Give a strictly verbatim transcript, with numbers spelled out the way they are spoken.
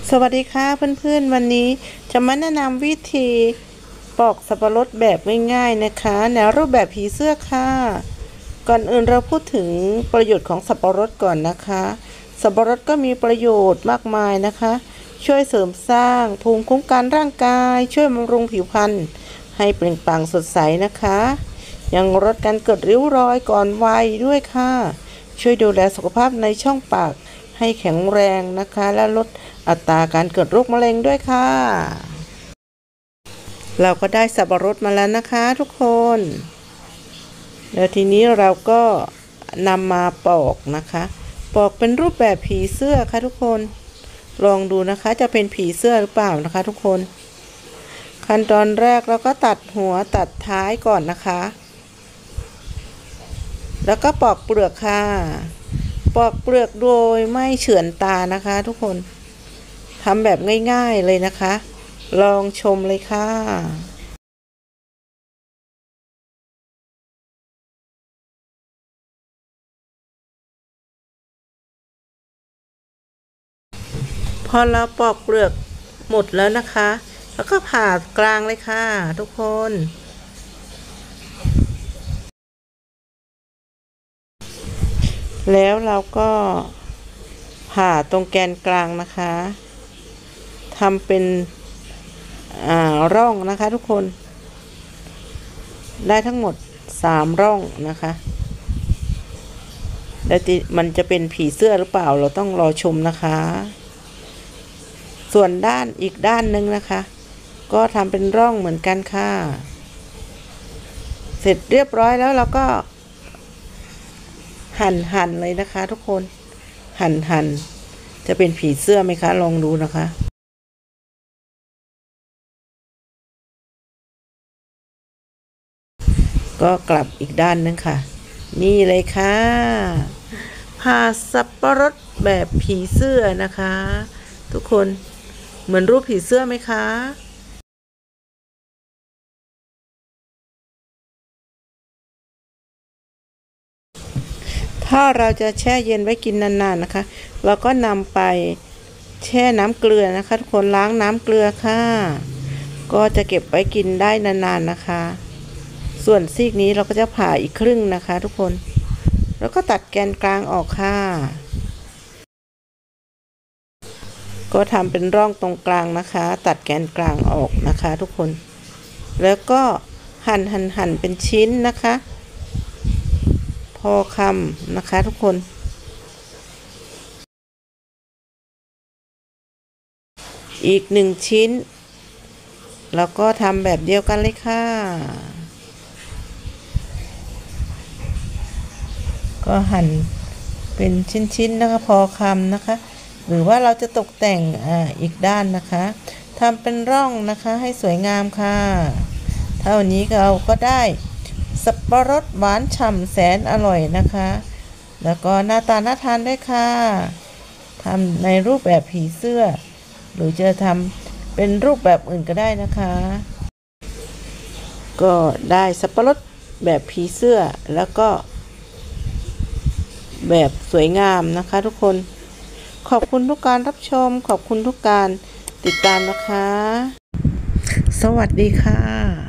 สวัสดีค่ะเพื่อนๆวันนี้จะมาแนะนำวิธีปอกสับปะรดแบบง่ายๆนะคะแนวรูปแบบผีเสื้อค่ะก่อนอื่นเราพูดถึงประโยชน์ของสับปะรดก่อนนะคะสับปะรดก็มีประโยชน์มากมายนะคะช่วยเสริมสร้างภูมิคุ้มกันร่างกายช่วยบำรุงผิวพรรณให้เปล่งปลั่งสดใสนะคะยังลดการเกิดริ้วรอยก่อนวัยด้วยค่ะช่วยดูแลสุขภาพในช่องปากให้แข็งแรงนะคะและลดอัตราการเกิดโรคมะเร็งด้วยค่ะเราก็ได้สับปะรดมาแล้วนะคะทุกคนแล้วทีนี้เราก็นำมาปอกนะคะปอกเป็นรูปแบบผีเสื้อค่ะทุกคนลองดูนะคะจะเป็นผีเสื้อหรือเปล่านะคะทุกคนขั้นตอนแรกเราก็ตัดหัวตัดท้ายก่อนนะคะแล้วก็ปอกเปลือกค่ะปอกเปลือกโดยไม่เฉือนตานะคะทุกคนทำแบบง่ายๆเลยนะคะลองชมเลยค่ะพอเราปอกเปลือกหมดแล้วนะคะแล้วก็ผ่ากลางเลยค่ะทุกคนแล้วเราก็ผ่าตรงแกนกลางนะคะทำเป็นอ่าร่องนะคะทุกคนได้ทั้งหมดสามร่องนะคะแล้วมันจะเป็นผีเสื้อหรือเปล่าเราต้องรอชมนะคะส่วนด้านอีกด้านหนึ่งนะคะก็ทำเป็นร่องเหมือนกันค่ะเสร็จเรียบร้อยแล้วเราก็หั่นหั่นเลยนะคะทุกคนหั่นหั่นจะเป็นผีเสื้อไหมคะลองดูนะคะก็กลับอีกด้านนึงค่ะนี่เลยค่ะผ่าสับปะรดแบบผีเสื้อนะคะทุกคนเหมือนรูปผีเสื้อไหมคะถ้าเราจะแช่เย็นไว้กินนานๆนะคะเราก็นำไปแช่น้ำเกลือนะคะทุกคนล้างน้ำเกลือค่ะก็จะเก็บไว้กินได้นานๆนะคะส่วนซีกนี้เราก็จะผ่าอีกครึ่งนะคะทุกคนแล้วก็ตัดแกนกลางออกค่ะก็ทำเป็นร่องตรงกลางนะคะตัดแกนกลางออกนะคะทุกคนแล้วก็หั่นหั่นหั่นเป็นชิ้นนะคะพอคำนะคะทุกคนอีกหนึ่งชิ้นแล้วก็ทำแบบเดียวกันเลยค่ะก็หั่นเป็นชิ้นๆนะคะพอคำนะคะหรือว่าเราจะตกแต่งอ่าอีกด้านนะคะทำเป็นร่องนะคะให้สวยงามค่ะเท่านี้เราก็ได้สับปะรดหวานฉ่ำแสนอร่อยนะคะแล้วก็หน้าตาน่าทานด้วยค่ะทำในรูปแบบผีเสื้อหรือจะทำเป็นรูปแบบอื่นก็ได้นะคะก็ได้สับปะรดแบบผีเสื้อแล้วก็แบบสวยงามนะคะทุกคนขอบคุณทุกการรับชมขอบคุณทุกการติดตามนะคะสวัสดีค่ะ